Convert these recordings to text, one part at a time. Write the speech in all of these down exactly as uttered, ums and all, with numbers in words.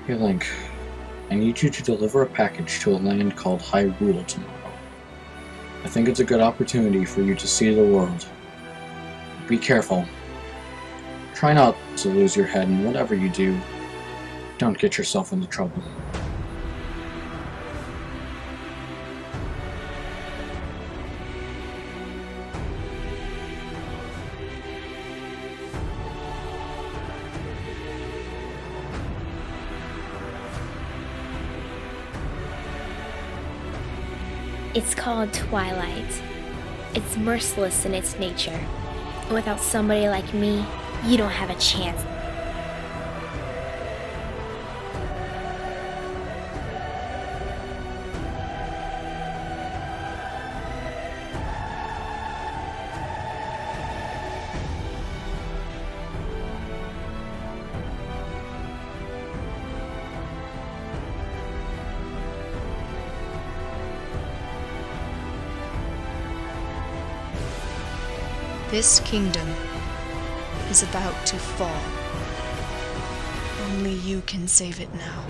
Hey Link, I need you to deliver a package to a land called Hyrule tomorrow. I think it's a good opportunity for you to see the world. Be careful. Try not to lose your head, and whatever you do, don't get yourself into trouble. It's called Twilight. It's merciless in its nature. Without somebody like me, you don't have a chance. This kingdom is about to fall. Only you can save it now.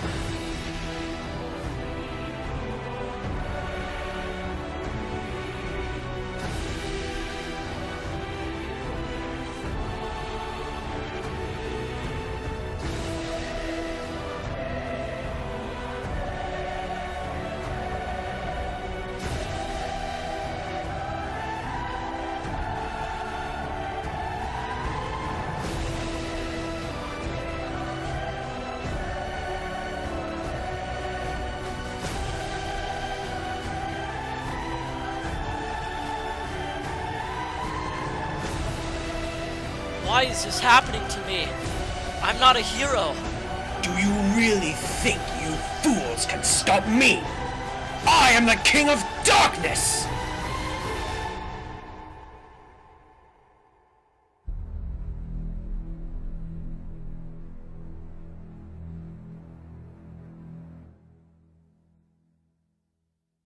Why is this happening to me? I'm not a hero. Do you really think you fools can stop me? I am the King of Darkness!